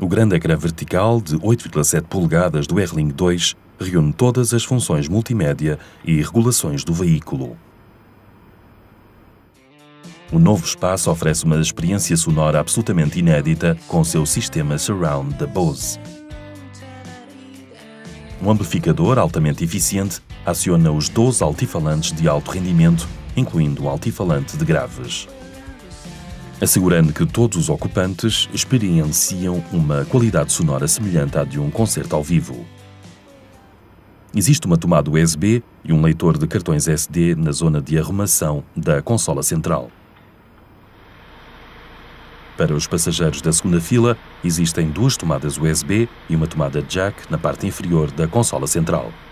O grande ecrã vertical de 8,7 polegadas do R-Link 2 reúne todas as funções multimédia e regulações do veículo. O novo espaço oferece uma experiência sonora absolutamente inédita com o seu sistema Surround da Bose. Um amplificador altamente eficiente aciona os 12 altifalantes de alto rendimento, incluindo um altifalante de graves, assegurando que todos os ocupantes experienciam uma qualidade sonora semelhante à de um concerto ao vivo. Existe uma tomada USB e um leitor de cartões SD na zona de arrumação da consola central. Para os passageiros da segunda fila, existem duas tomadas USB e uma tomada jack na parte inferior da consola central.